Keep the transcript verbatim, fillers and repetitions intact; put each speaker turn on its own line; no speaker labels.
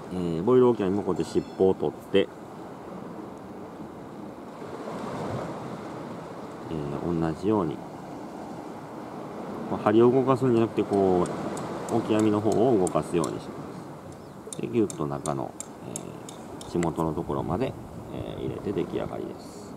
えー、ボイルオキアミもこうやって尻尾を取って、えー、同じように針を動かすんじゃなくて、こうオキアミの方を動かすようにします。でギュッと中の、えー、血元のところまで、えー、入れて出来上がりです。